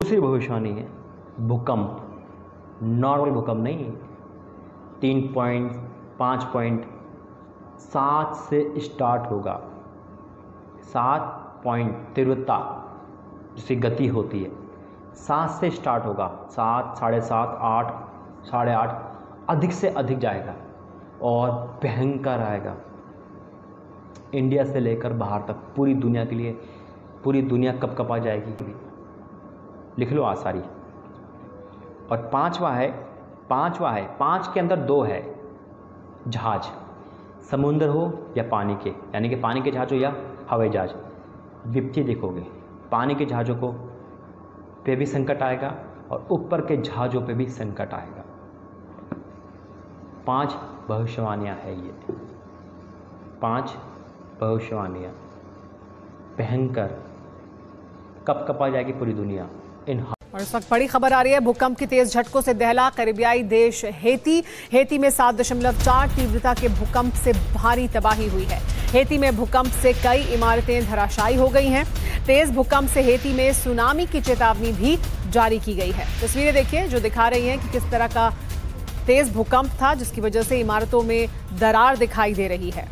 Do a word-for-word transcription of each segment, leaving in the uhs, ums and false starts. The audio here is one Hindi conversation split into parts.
दूसरी भविष्यवाणी है भूकंप, नॉर्मल भूकंप नहीं, तीन पॉइंट पाँच पॉइंट सात से स्टार्ट होगा। सात पॉइंट तीव्रता जिसकी गति होती है सात से स्टार्ट होगा, सात, साढ़े सात, आठ, साढ़े आठ, अधिक से अधिक जाएगा और भयंकर आएगा। इंडिया से लेकर बाहर तक पूरी दुनिया के लिए, पूरी दुनिया कब कपा जाएगी, लिख लो आज सारी। और पांचवा है, पांचवा है, पांच के अंदर दो है, जहाज, समुद्र हो या पानी के, यानी कि पानी के जहाज हो या हवाई जहाज। विपत्ति देखोगे, पानी के जहाज़ों को पे भी संकट आएगा और ऊपर के जहाज़ों पे भी संकट आएगा। पांच भविष्यवाणियाँ है ये, पांच भविष्यवाणियाँ, भयंकर, कब कपा जाएगी पूरी दुनिया इन। और इस वक्त बड़ी खबर आ रही है, भूकंप की तेज झटकों से दहला करीबियाई देश हेती। हेती में सात दशमलव चार तीव्रता के भूकंप से भारी तबाही हुई है। हेती में भूकंप से कई इमारतें धराशायी हो गई हैं। तेज भूकंप से हेती में सुनामी की चेतावनी भी जारी की गई है। तस्वीरें देखिए जो दिखा रही हैं कि किस तरह का तेज भूकंप था जिसकी वजह से इमारतों में दरार दिखाई दे रही है।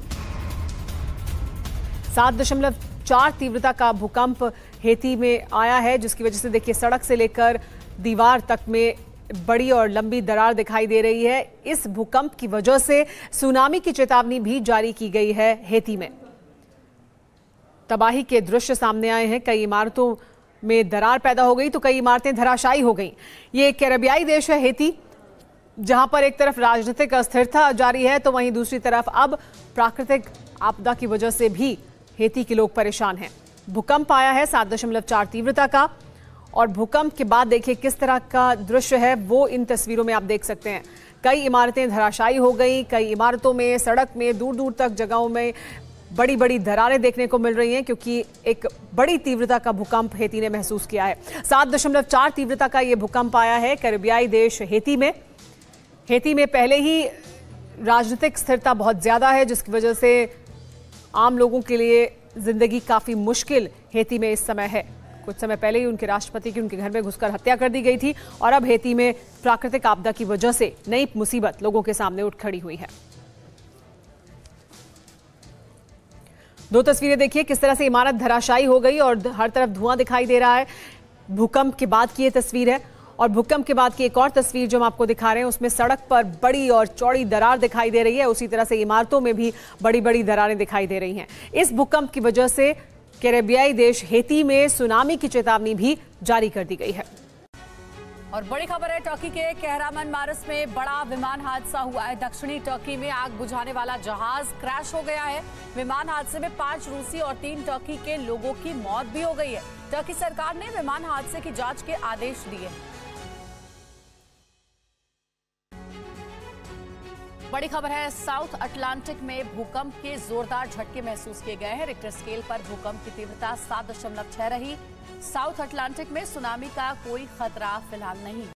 सात दशमलव चार तीव्रता का भूकंप हेती में आया है जिसकी वजह से देखिए सड़क से लेकर दीवार तक में बड़ी और लंबी दरार दिखाई दे रही है। इस भूकंप की वजह से सुनामी की चेतावनी भी जारी की गई है हेती में। तबाही के दृश्य सामने आए हैं, कई इमारतों में दरार पैदा हो गई तो कई इमारतें धराशायी हो गई। ये कैरेबियाई देश है हेती, जहां पर एक तरफ राजनीतिक अस्थिरता जारी है तो वहीं दूसरी तरफ अब प्राकृतिक आपदा की वजह से भी हेती के लोग परेशान हैं। भूकंप आया है सात दशमलव चार तीव्रता का और भूकंप के बाद देखिए किस तरह का दृश्य है वो इन तस्वीरों में आप देख सकते हैं। कई इमारतें धराशायी हो गई, कई इमारतों में, सड़क में, दूर दूर तक जगहों में बड़ी बड़ी दरारें देखने को मिल रही हैं क्योंकि एक बड़ी तीव्रता का भूकंप हेती ने महसूस किया है। सात दशमलव चार तीव्रता का ये भूकंप आया है कैरेबियाई देश हेती में। हेती में पहले ही राजनीतिक स्थिरता बहुत ज्यादा है जिसकी वजह से आम लोगों के लिए जिंदगी काफी मुश्किल हेती में इस समय है। कुछ समय पहले ही उनके राष्ट्रपति की उनके घर में घुसकर हत्या कर दी गई थी और अब हेती में प्राकृतिक आपदा की वजह से नई मुसीबत लोगों के सामने उठ खड़ी हुई है। दो तस्वीरें देखिए किस तरह से इमारत धराशायी हो गई और हर तरफ धुआं दिखाई दे रहा है। भूकंप के बाद की ये तस्वीर है और भूकंप के बाद की एक और तस्वीर जो हम आपको दिखा रहे हैं उसमें सड़क पर बड़ी और चौड़ी दरार दिखाई दे रही है। उसी तरह से इमारतों में भी बड़ी बड़ी दरारें दिखाई दे रही हैं। इस भूकंप की वजह से कैरेबियाई देश हेती में सुनामी की चेतावनी भी जारी कर दी गई है। और बड़ी खबर है, टर्की के कहरामन मारस में बड़ा विमान हादसा हुआ है। दक्षिणी टर्की में आग बुझाने वाला जहाज क्रैश हो गया है। विमान हादसे में पांच रूसी और तीन टर्की के लोगों की मौत भी हो गई है। टर्की सरकार ने विमान हादसे की जांच के आदेश दिए। बड़ी खबर है, साउथ अटलांटिक में भूकंप के जोरदार झटके महसूस किए गए हैं। रिक्टर स्केल पर भूकंप की तीव्रता सात दशमलव छह रही। साउथ अटलांटिक में सुनामी का कोई खतरा फिलहाल नहीं।